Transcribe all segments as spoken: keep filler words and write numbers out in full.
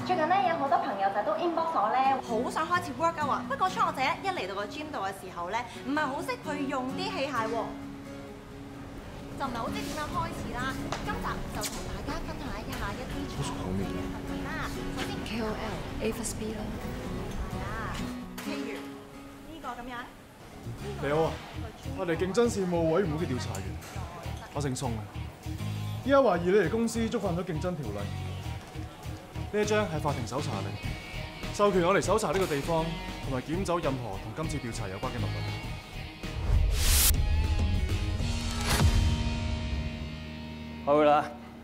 最近咧有好多朋友仔都 inbox 我咧，好想開始 workout 啊。不過初學者一嚟到個 gym 度嘅時候咧，唔係好識去用啲器械喎，就唔係好知點樣開始啦。今集就同大家分享一下一啲常見嘅訓練啦。首先 K O L A plus B 啦， 係啊，譬如呢個咁樣。 你好啊，我哋競爭事務委員會嘅調查員，我姓宋啊。依家懷疑你哋公司觸犯咗競爭條例。呢一張係法庭搜查令，授權我嚟搜查呢個地方，同埋檢走任何同今次調查有關嘅物品。 好啦，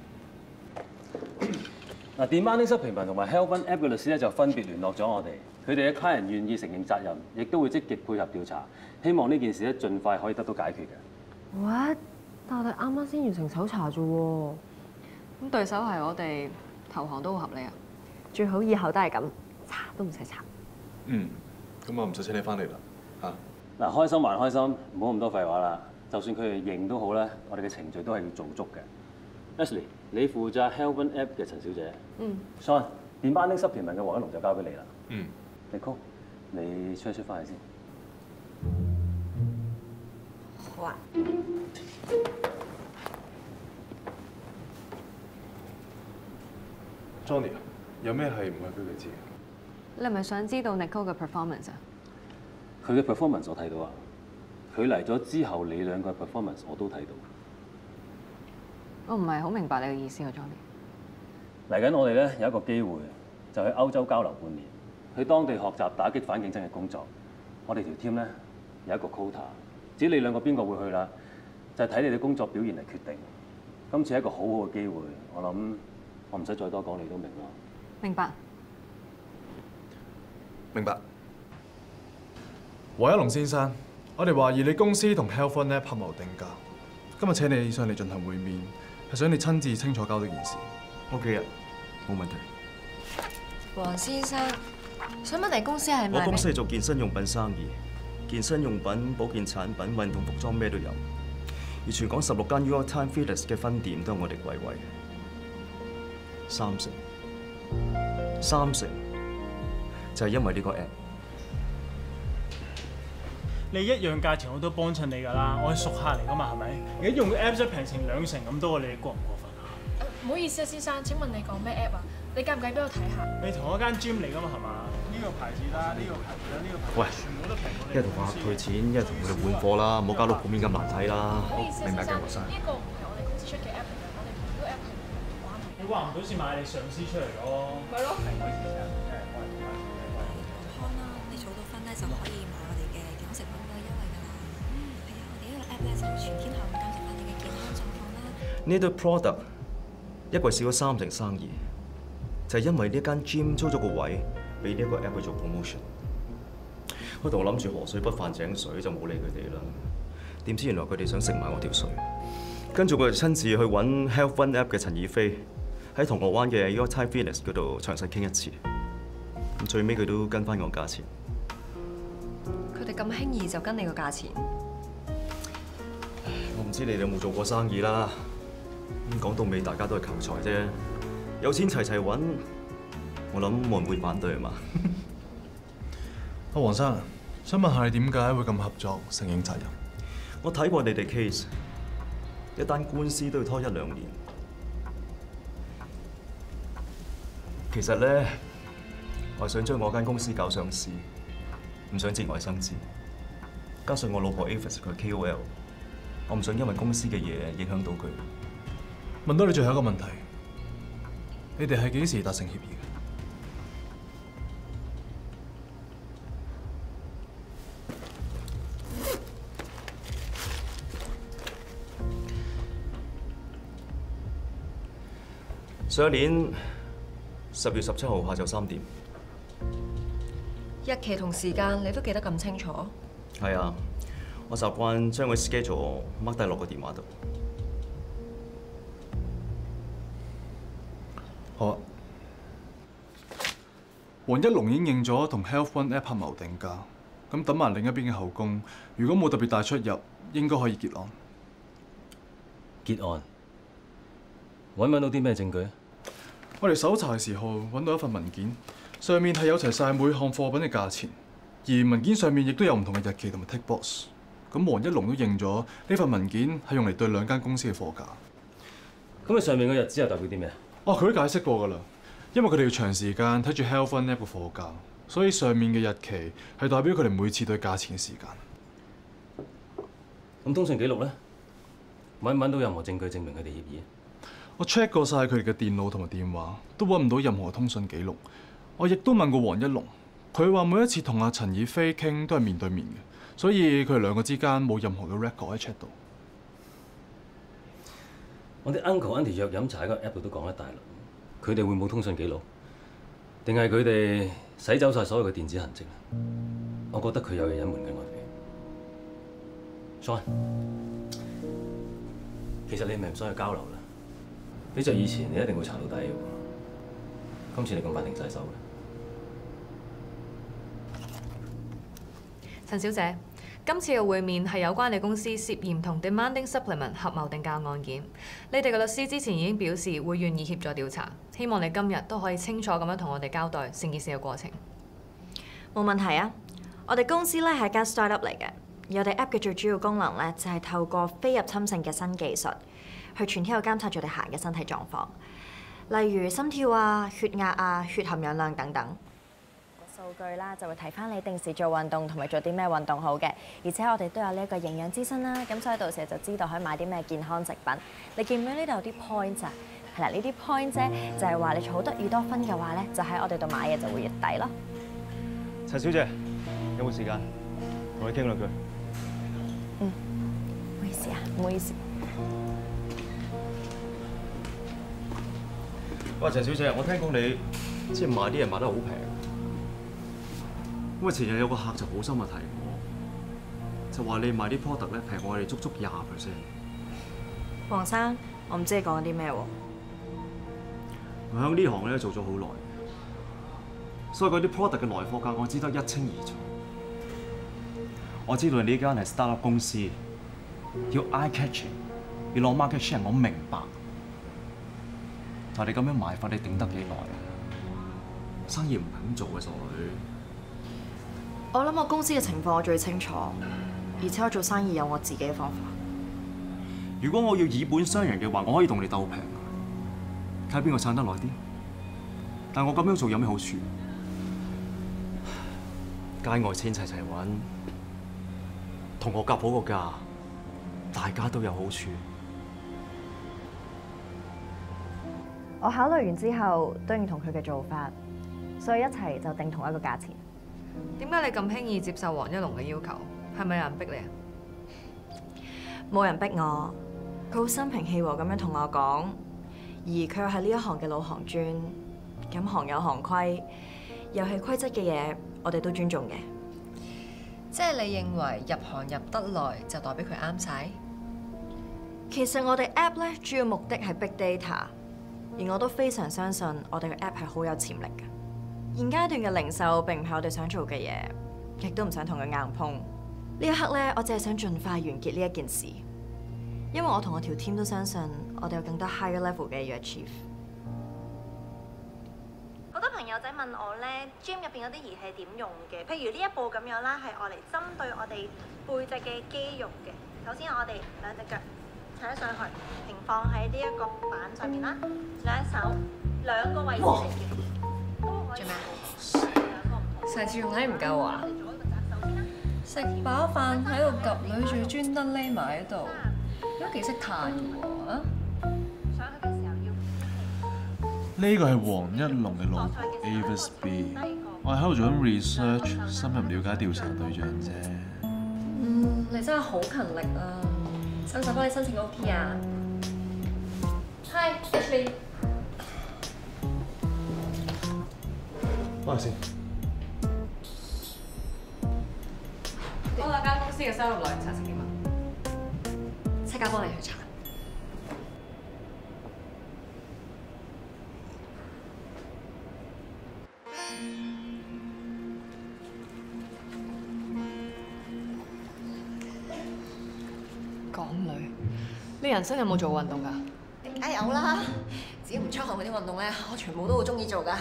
嗱，Demanding Supplement同埋 Health One App 嘅律師咧就分別聯絡咗我哋，佢哋嘅客人願意承認責任，亦都會積極配合調查，希望呢件事咧盡快可以得到解決嘅。 What？但我哋啱啱先完成搜查啫喎，咁對手係我哋。投降都好合理啊！最好以後都係咁，查都唔使查。 嗯，咁我唔使請你翻嚟啦，嚇。 嗱，開心還開心，唔好咁多廢話啦。就算佢哋認都好咧，我哋嘅程序都係要做足嘅。Ashley， 你負責 Health One App 嘅陳小姐。嗯。Sean， Demanding Supplement嘅黃一龍就交俾你啦。嗯。Nicole， 你出一出翻嚟先。 好啊。 Johnny， 有咩係唔係俾佢知？ 你係咪想知道 Nicole 嘅 performance 啊？ 佢嘅 performance 我睇到啊，佢嚟咗之後，你兩個 performance 我都睇到。 我唔係好明白你嘅意思啊 ，Johnny。 嚟緊我哋咧有一個機會，就去歐洲交流半年，去當地學習打擊反競爭嘅工作。我哋條 team 咧有一個 quota， 至於你兩個邊個會去啦，就係睇你哋工作表現嚟決定。今次係一個好好嘅機會，我諗。我唔使再多講，你都明啦。 明白。 明白。黃一龍先生，我哋懷疑你公司同 Health One App 合謀定價。今日請你上嚟進行會面，係想你親自清楚交代件事。OK 啊，冇問題。 黃先生，想問你公司係咪？ 我公司係做健身用品生意，健身用品、保健產品、運動服裝咩都有。而全港十六間 Your Time Fitness 嘅分店都係我哋櫃位。三成，三成就係因為呢個 app。 你一樣價錢我都幫襯你㗎啦，我係熟客嚟㗎嘛，係咪？而家用 app 就平成兩成咁多，你過唔過分啊？ 唔好意思啊，先生，請問你講咩 app 啊？你介唔介俾我睇下？ 你同一間 gym 嚟㗎嘛，係嘛？呢個牌子啦，呢個牌子啦，呢個牌子， 喂， 全部都平過你。 一係同我退錢，一係同佢哋換貨啦，唔好搞到鋪面咁難睇啦。 唔好意思啊， 明白嘅， 先生， 黃生。 呢個唔係我哋公司出嘅 app 嚟㗎，我哋同呢個 app 係冇關係。 你話唔到先買你上司出嚟咯。 咪咯。 係，唔好意思啊，誒，幫人買。 康啦，你儲到分咧就可以買我哋嘅健康食品嘅優惠㗎啦。嗯，係啊，我哋呢個 app 咧就會全天候咁監察翻你嘅健康狀況啦。 呢堆 product 一個月少咗三成生意，就係因為呢間 gym 租咗個位俾呢一個 app 去做 promotion。開頭我諗住河水不犯井水，就冇理佢哋啦。點知原來佢哋想食埋我條水。跟住我就親自去揾 Health One App 嘅陳以飛，喺銅鑼灣嘅 Your Time Fitness 嗰度詳細傾一次。咁最尾佢都跟翻我價錢。 佢哋咁輕易就跟你個價錢？ 我唔知你哋有冇做過生意啦。咁講到尾，大家都係求財啫。有錢齊齊揾，我諗冇人會反對係嘛？ 阿黃生，想問下你點解會咁合作，承認責任？ 我睇過你哋 case， 一單官司都要拖一兩年。其實咧，我係想將我間公司搞上市，唔想節外生枝。加上我老婆 Avis 佢係 K O L， 我唔想因為公司嘅嘢影響到佢。 問到你最後一個問題，你哋係幾時達成協議嘅？ 上一年十月十七號下晝三點。 日期同時間你都記得咁清楚？ 係啊，我習慣將個 schedule mark 低落個電話度。 好啊。黃一龍已經認咗同 Health One App 合謀定價，咁等埋另一邊嘅後宮，如果冇特別大出入，應該可以結案。 結案？揾唔揾到啲咩證據啊？ 我哋搜查嘅時候揾到一份文件，上面係有齊晒每項貨品嘅價錢，而文件上面亦都有唔同嘅日期同埋 tick box。咁黃一龍都認咗呢份文件係用嚟對兩間公司嘅貨價。 咁佢上面嘅日子又代表啲咩啊？ 哦，佢都解釋過㗎啦，因為佢哋要長時間睇住 Health One App 嘅貨價，所以上面嘅日期係代表佢哋每次對價錢嘅時間。 咁通訊記錄咧，揾唔揾到任何證據證明佢哋協議？ 我 check 過晒佢哋嘅電腦同埋電話，都揾唔到任何通訊記錄。我亦都問過黃一龍，佢話每一次同阿陳以飛傾都係面對面嘅，所以佢哋兩個之間冇任何嘅 record 喺 check 度。 我啲 uncle auntie 約飲茶喺個 app 度都講一大輪，佢哋會冇通訊記錄，定係佢哋洗走晒所有嘅電子痕跡啊？我覺得佢有嘢隱瞞緊我哋。John， 其實你係咪唔想去交流啦？比着以前，你一定會查到底嘅。今次你咁快停晒手嘅？ 陳小姐，今次嘅會面係有關你公司涉嫌同 Demanding Supplement 合謀定價案件。你哋嘅律師之前已經表示會願意協助調查，希望你今日都可以清楚咁樣同我哋交代成件事嘅過程。 冇問題啊！我哋公司咧係間 startup 嚟嘅，而我哋 app 嘅最主要功能咧就係透過非入侵性嘅新技術，去全天候監察住你客人嘅身體狀況，例如心跳啊、血壓啊、血含氧量等等。個數據啦就會提翻你定時做運動同埋做啲咩運動好嘅，而且我哋都有呢一個營養諮詢啦，咁所以到時就知道可以買啲咩健康食品。你見唔見呢度有啲 point 啊？係啦，呢啲 point 啫，就係話你儲得越多分嘅話咧，就喺我哋度買嘢就會越抵咯。 陳小姐，有冇時間同你傾兩句？ 嗯，唔好意思啊，唔好意思。 喂，陳小姐，我聽講你即係賣啲嘢賣得好平，因為前日有個客就好心啊提我，就話你賣啲 product 咧平過我哋足足廿 percent。 黃生，我唔知你講緊啲咩喎。 我喺呢行咧做咗好耐，所以嗰啲 product 嘅來貨價我知得一清二楚。我知道你呢間係 startup 公司，要 eye catching， 要攞 market share， 我明白。但係你咁樣賣法，你頂得幾耐啊？生意唔係咁做嘅，傻女。 我諗我公司嘅情況我最清楚，而且我做生意有我自己嘅方法。 如果我要以本傷人嘅話，我可以同你鬥平，睇下邊個撐得耐啲。但我咁樣做有咩好處？街外錢齊齊揾，同我夾好個價，大家都有好處。 我考慮完之後都認同佢嘅做法，所以一齊就定同一個價錢。 點解你咁輕易接受黃一龍嘅要求？係咪有人逼你啊？ 冇人逼我，佢好心平氣和咁樣同我講，而佢又係呢一行嘅老行專，咁行有行規，遊戲規則嘅嘢我哋都尊重嘅。 即係你認為入行入得耐就代表佢啱晒？ 其實我哋 app 咧主要目的係 big data。而我都非常相信我哋嘅 app 係好有潛力嘅。現階段嘅零售並唔係我哋想做嘅嘢，亦都唔想同佢硬碰。呢一刻咧，我只係想盡快完結呢一件事，因為我同我條 team 都相信我哋有更多 higher level 嘅要 achieve。好多朋友仔問我咧 ，gym 入邊嗰啲儀器點用嘅？譬如呢一部咁樣啦，係我嚟針對我哋背脊嘅肌肉嘅。首先我哋兩隻腳踩上去，平放喺呢一個板上面啦。兩手兩個位置嚟嘅，做咩啊？ 上次用體唔夠啊！食飽飯喺度及女，仲要專登匿埋喺度，都幾識嘆喎啊！ 上去嘅時候要呢個係黃一龍嘅老婆 Avis B， 我係喺度做緊 research， 深入了解調查對象啫。 嗯，你真係好勤力啊！使唔使幫你申請 O P 啊 ？Hi，Ashley。 翻嚟先。 嗰兩間公司嘅收入來源查成點啊？即刻幫你去查。港女，你人生有冇做過運動㗎？ 梗有啦，只要唔出汗嗰啲運動咧，我全部都好中意做㗎。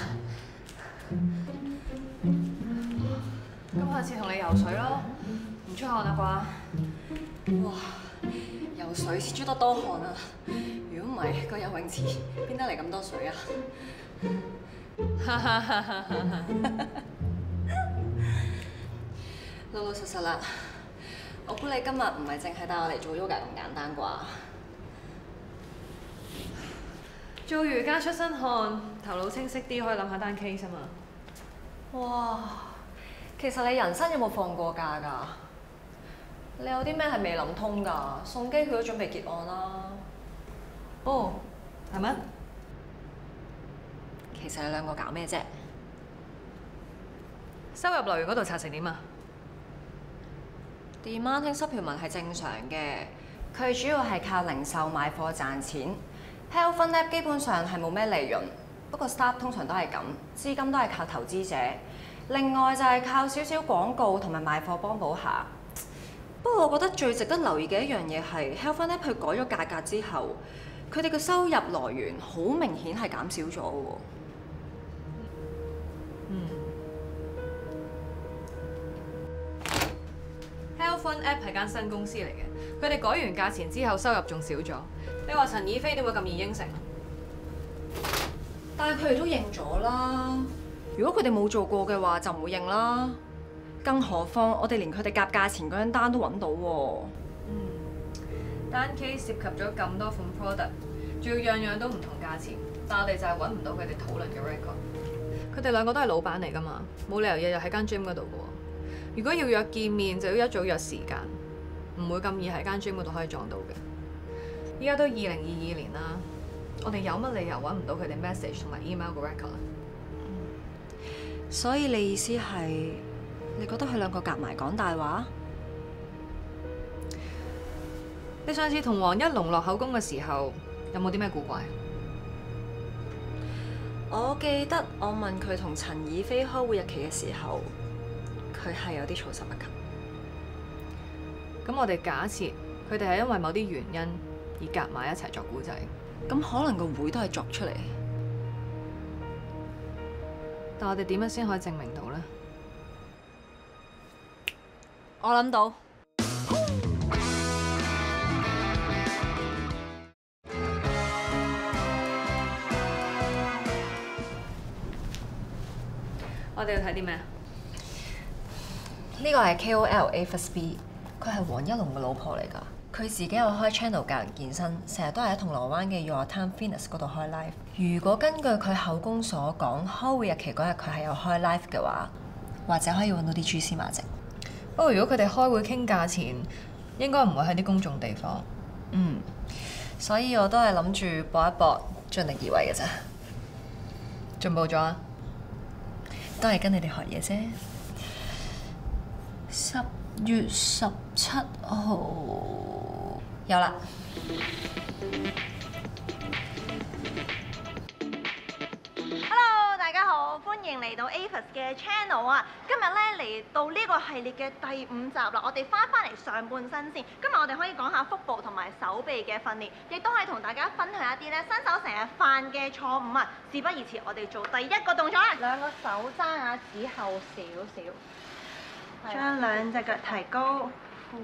咁下次同你游水咯，唔出汗啦啩？ 哇！游水先出得多汗啊！如果唔係，個游泳池邊得嚟咁多水啊？老老實實啦，我估你今日唔係淨係帶我嚟做 yoga 咁簡單啩？ 做瑜伽出身汗，頭腦清晰啲，可以諗下單 case 啊嘛。 哇！其實你人生有冇放過假㗎？你有啲咩係未諗通㗎？宋基佢都準備結案啦。 哦，係咩？ 其實你兩個搞咩啫？ 收入來源嗰度拆成點啊？ Demanding supplement 係正常嘅，佢主要係靠零售賣貨賺錢。Health Fund App 基本上係冇咩利潤，不過 Start 通常都係咁，資金都係靠投資者。另外就係靠少少廣告同埋賣貨幫補下。不過我覺得最值得留意嘅一樣嘢係 Health Fund App 佢改咗價格之後，佢哋嘅收入來源好明顯係減少咗喎。 嗯。Health Fund App 係間新公司嚟嘅，佢哋改完價錢之後收入仲少咗。你話陳以飛點會咁易應承？ 但係佢哋都認咗啦。如果佢哋冇做過嘅話，就唔會認啦。更何況我哋連佢哋夾價錢嗰張單都揾到喎。 嗯，單 case 涉及咗咁多款 product， 仲要樣樣都唔同價錢，但我哋就係揾唔到佢哋討論嘅 record。佢哋兩個都係老闆嚟㗎嘛，冇理由日日喺間 gym 嗰度㗎喎。如果要約見面，就要一早約時間，唔會咁易喺間 gym 嗰度可以撞到嘅。依家都二零二二年啦，我哋有乜理由揾唔到佢哋 message 同埋 email 嘅 record 啊？ 所以你意思係，你覺得佢兩個夾埋講大話？ 你上次同黃一龍落口供嘅時候，有冇啲咩古怪？ 我記得我問佢同陳以飛開會日期嘅時候，佢係有啲措手不及。 咁我哋假設佢哋係因為某啲原因而夾埋一齊作古仔， 咁可能個會都係作出嚟。 但我哋點樣先可以證明到呢？ 我諗到。 我哋要睇啲咩啊？ 呢個係 K O L Avis B， 佢係黃一龍嘅老婆嚟㗎。佢自己有開 channel 教人健身，成日都係喺銅鑼灣嘅 Your Time Fitness 嗰度開 live。如果根據佢口供所講，開會日期嗰日佢係有開 live 嘅話，或者可以揾到啲蛛絲馬跡。 不過如果佢哋開會傾價錢，應該唔會喺啲公眾地方。 嗯，所以我都係諗住搏一搏，盡力而為嘅啫。 進步咗啊！ 都係跟你哋學嘢啫。十月十七號有啦。 Hello， 大家好，歡迎嚟到 Avis 嘅 channel 啊！今日咧嚟到呢個系列嘅第五集啦，我哋翻返嚟上半身先。今日我哋可以講下腹部同埋手臂嘅訓練，亦都係同大家分享一啲咧新手成日犯嘅錯誤啊！事不宜遲，我哋做第一個動作啦，兩個手踭啊指後少少，將兩隻腳提高，呼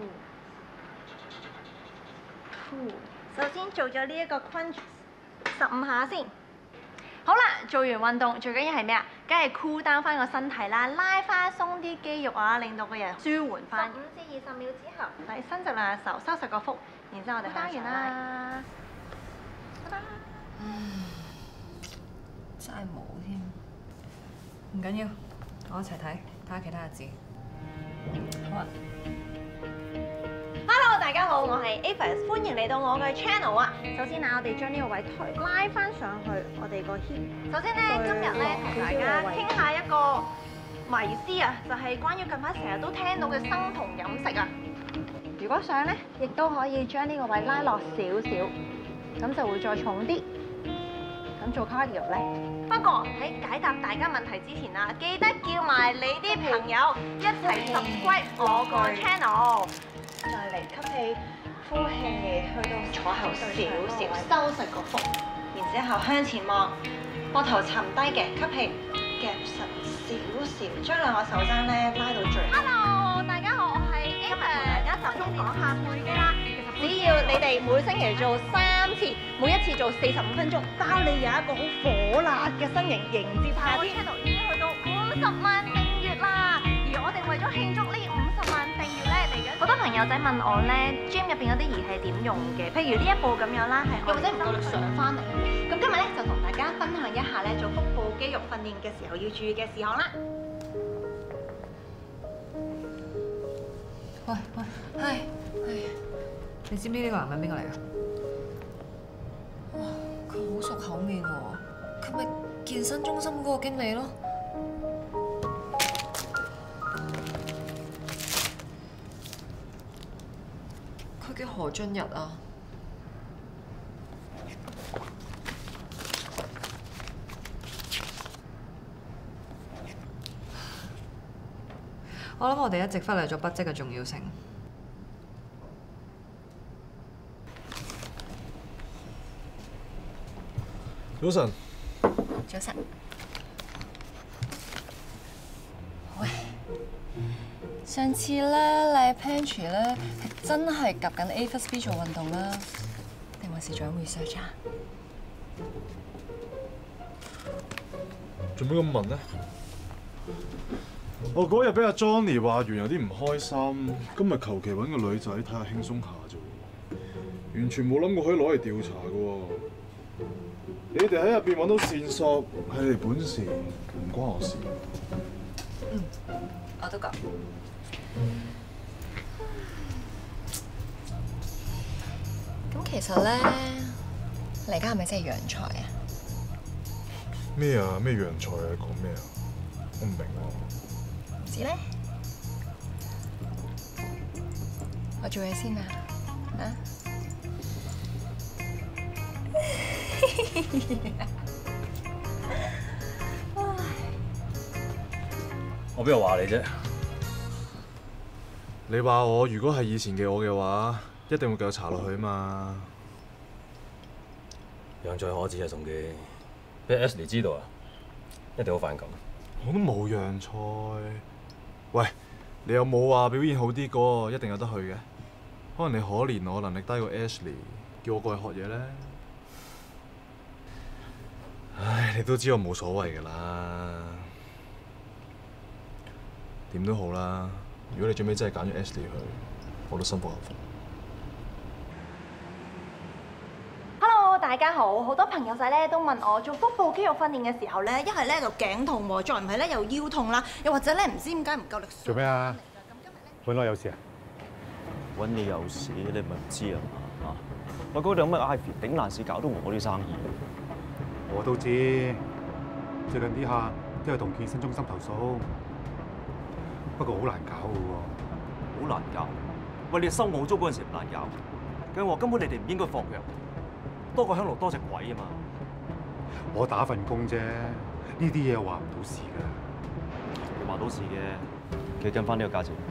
呼。首先做咗呢一個 crunch 十五下先。好啦，做完運動最緊要係咩啊？梗係 cool down 翻個身體啦，拉翻鬆啲肌肉啊，令到個人舒緩翻。十五至二十秒之後，嚟伸直兩隻手，收實個腹，然之後我哋打完啦。拜拜。 嗯，真係冇添。唔緊要，我一齊睇，睇下其他日子。好啊。 Hello， 大家好，我係 Avis， 歡迎嚟到我嘅 channel 啊！首先啊，我哋將呢個位抬拉翻上去，我哋個 hip。首先咧，今日咧同大家傾下一個迷思啊，就係關於近排成日都聽到嘅生酮飲食啊。如果想咧，亦都可以將呢個位拉落少少，咁就會再重啲。咁做 cardio 咧。不過喺解答大家問題之前啊，記得叫埋你啲朋友一齊 subscribe 我個 channel。再嚟吸氣， 呼氣，去到坐後少少，收實個腹，然之後向前望，膊頭沉低嘅，吸氣，夾實少少，將兩個手踭咧拉到最後。Hello， 大家好，我係 Ava，大家集中講下背肌啦。其實只要你哋每星期做三次，每一次做四十五分鐘，包你有一個好火辣嘅身形迎接夏天。channel 已經去到五十萬訂閱啦，而我哋為咗慶祝呢五十萬訂閱咧，嚟緊好多朋友仔問我咧 ，gym 入邊嗰啲儀器點用嘅？譬如呢一部咁樣啦，係又或者唔夠力上翻嚟。咁今日咧就同大家分享一下咧做腹部肌肉訓練嘅時候要注意嘅事項啦。 喂喂，係係，你知唔知呢個男人邊個嚟㗎？ 哇，佢好熟口面喎，佢咪健身中心嗰個經理咯。佢叫何俊日啊。 我諗我哋一直忽略咗筆跡嘅重要性。 早晨。 早晨。喂，上次咧你喺 pantry 咧係真係夾緊 A plus B 做運動啦，定還是做緊 research 啊？ 做咩咁問呢？我嗰日俾阿 Johnny 話完有啲唔開心，今日求其揾個女仔睇下輕鬆下啫，完全冇諗過可以攞嚟調查嘅喎。你哋喺入邊揾到線索係你哋本事，唔關我事。 嗯，我都覺。咁其實咧，你而家係咪真係陽才啊？ 咩啊？咩陽才啊？講咩啊？我唔明喎。 知咧，我做嘢先啊，啊！ 我邊度話你啫？ 你話我如果係以前嘅我嘅話，一定會繼續查落去啊嘛。 陽在可恥啊，仲記俾 Ashley 知道啊，一定好反感。 我都冇陽菜。喂，你有冇話表現好啲嗰個一定有得去嘅？可能你可憐我能力低過 Ashley， 叫我過去學嘢咧。唉，你都知我冇所謂㗎啦。點都好啦，如果你最尾真係揀咗 Ashley 去，我都心服口服。 Hello， 大家好，好多朋友仔咧都問我做腹部肌肉訓練嘅時候咧，一係咧就頸痛喎，再唔係咧又腰痛啦，又或者咧唔知點解唔夠力。 做咩啊？揾我有事啊？ 揾你有事，你咪唔知啊嘛？我嗰度有咩 Ivy 頂爛市，搞到我啲生意。 我都知，最近啲客都係同健身中心投訴，不過好難搞嘅喎。 好難搞？喂，你收我租嗰陣時唔難搞，佢話根本你哋唔應該放藥，多個香爐多隻鬼啊嘛！ 我打份工啫，呢啲嘢話唔到事㗎。 你話到事嘅，記跟翻呢個價錢。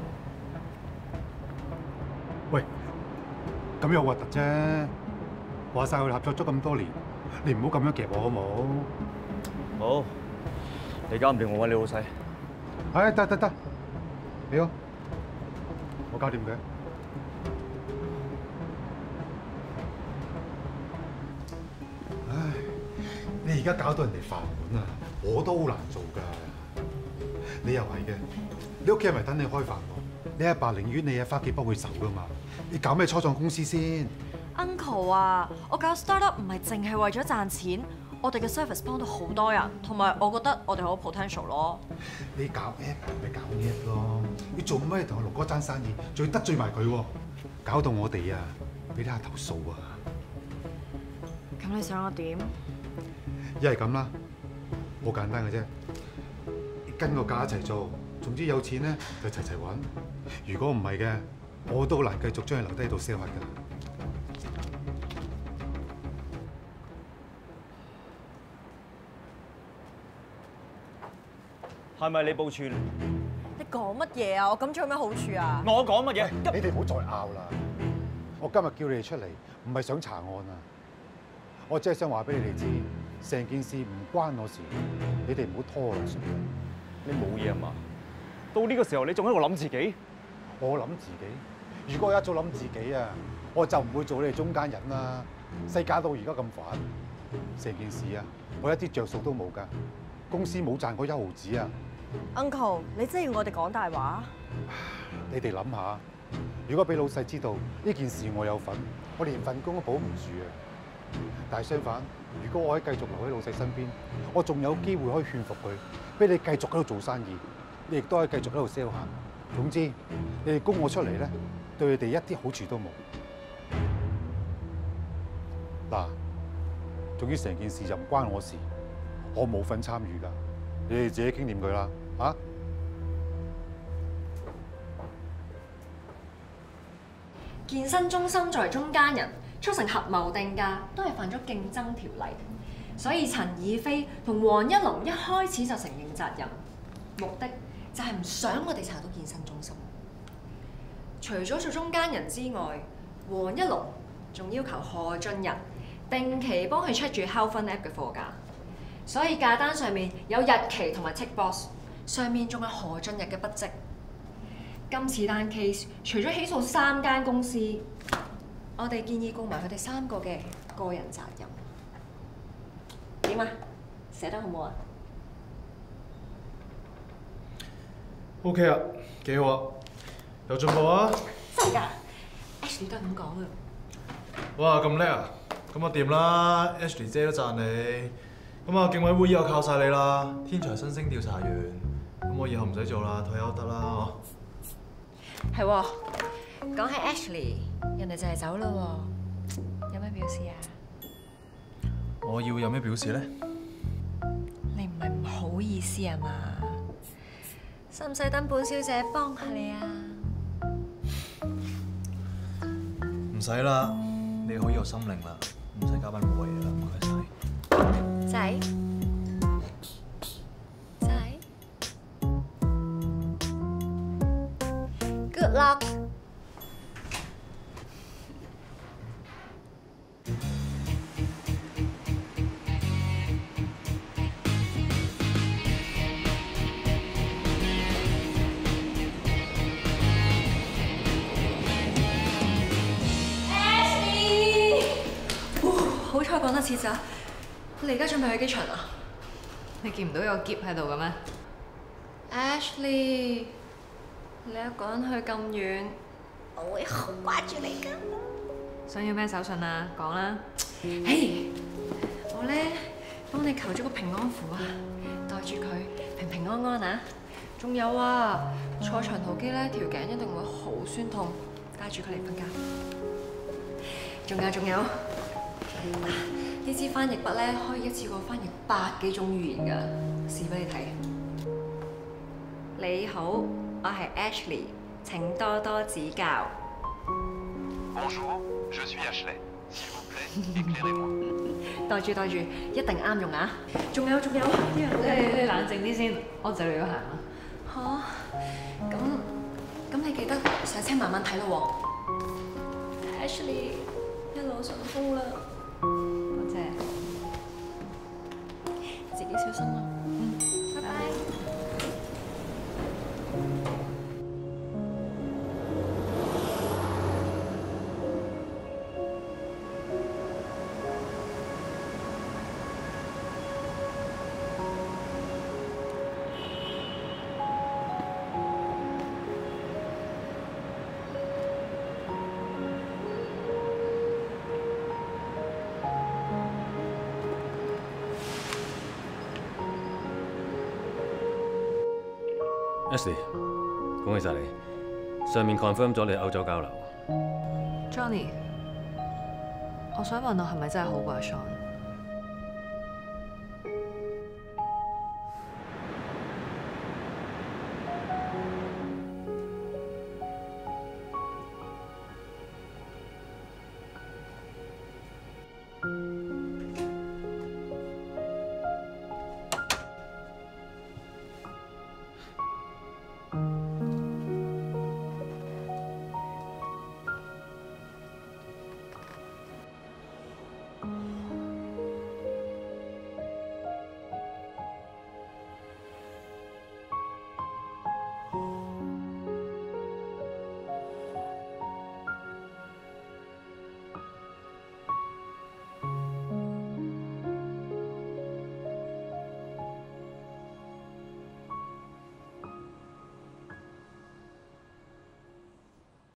喂，咁又核突啫！話晒我哋合作咗咁多年，你唔好咁樣夾我好冇？ 好，你搞唔掂我揾你老細。 唉，得得得，你好，我搞掂佢。唉，你而家搞到人哋飯碗啊，我都好難做㗎。你又係嘅，你屋企係咪等你開飯喎？你阿爸寧願你喺返屋企幫佢手㗎嘛？你搞咩初創公司先 ？Uncle 啊，我搞 startup 唔係淨係為咗賺錢，我哋嘅 service 幫到好多人，同埋我覺得我哋好 potential 咯。 你搞 app 咪搞 app 咯？你做咩同我龍哥爭生意，仲要得罪埋佢喎？搞到我哋啊，俾啲客投訴啊！ 咁你想我點？ 一係咁啦，好簡單嘅啫，跟個價一齊做，總之有錢咧就齊齊揾。如果唔係嘅，我都好難繼續將佢留低喺度 sell 客㗎。 係咪你報串？ 你講乜嘢啊？我咁做有咩好處啊？ 我講乜嘢？ 你哋唔好再拗啦！ 我今日叫你哋出嚟，唔係想查案啊！我只係想話俾你哋知，成件事唔關我事，你哋唔好拖我落水。 你冇嘢啊嘛？到呢個時候你仲喺度諗自己？ 我諗自己？如果我一早諗自己啊，我就唔會做你哋中間人啦。世界到而家咁煩，成件事啊，我一啲着數都冇㗎，公司冇賺過一毫子啊！ Uncle，你真係要我哋講大話？ 你哋諗下，如果俾老細知道呢件事我有份，我連份工都保唔住啊！但係相反，如果我可以繼續留喺老細身邊，我仲有機會可以勸服佢，俾你繼續喺度做生意，你亦都可以繼續喺度 sell 下。總之，你哋供我出嚟咧，對你哋一啲好處都冇。嗱，總之成件事就唔關我事，我冇份參與㗎，你哋自己傾掂佢啦，嚇！ 健身中心作為中間人，促成合謀定價，都係犯咗競爭條例。所以陳以飛同黃一龍一開始就承認責任，目的就係唔想我哋查到健身中心。除咗做中間人之外，黃一龍仲要求何俊仁定期幫佢 check 住 Health App 嘅貨價，所以價單上面有日期同埋 tick box， 上面仲有何俊仁嘅筆跡。今次單 case 除咗起訴三間公司，我哋建議告埋佢哋三個嘅個人責任。點啊？寫得好唔好啊 ？OK 啊，幾好啊，有進步啊！ 真㗎 ，Ashley 都係咁講嘅。 哇，咁叻啊！咁啊掂啦 ，Ashley 姐都讚你。咁啊，競委會以後靠晒你啦，天才新星調查員。咁我以後唔使做啦，退休得啦嗬。 係喎，講起 Ashley， 人哋就係走啦喎，有咩表示啊？ 我要有咩表示咧？ 你唔係唔好意思啊嘛？使唔使等本小姐幫下你啊？ 唔使啦，你好有心靈啦，唔使加班冇嘢啦，唔該晒。 仔，仔 ，Good luck。好彩講得切咋！你而家準備去機場啊？ 你見唔到有個篋喺度嘅咩 ？Ashley，你一個人去咁遠，我會好掛住你㗎。 想要咩手信啊？講啦。 嘿，我咧幫你求咗個平安符啊，袋住佢平平安安啊！仲有啊，坐長途機咧條頸一定會好酸痛，帶住佢嚟瞓覺。仲有仲有。呢支翻譯筆咧，可以一次過翻譯百幾種語言㗎，試俾你睇。你好，我係 Ashley， 請多多指教。 Bonjour, je suis Ashley. S'il vous plaît, éclairez-moi. 袋住袋住，一定啱用啊！仲有仲有， 你你冷靜啲先，我就嚟要行啦。 吓？咁咁你記得上車慢慢睇咯喎。Ashley， 一路順風啦。多謝，自己小心啊！嗯，拜拜。 Ashley， 恭喜晒你，上面 confirm 咗你歐洲交流。 Johnny，我想問我係咪真係好過阿 Sean？